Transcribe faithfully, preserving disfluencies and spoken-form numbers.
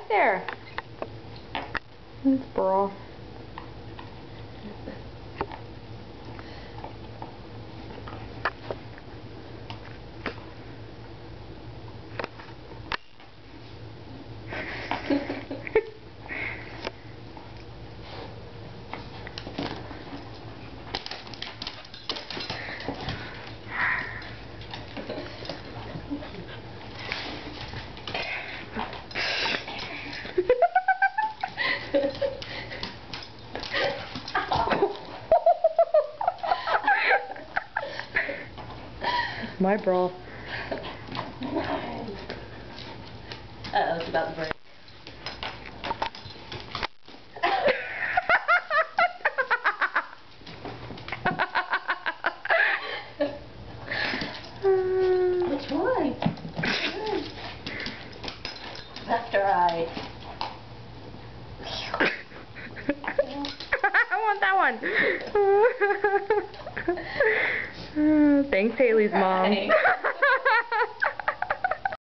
back there? It's bra. My bra. Uh-oh, it's about to break. Which one? Left or right? I want that one. Thanks, Haley's mom.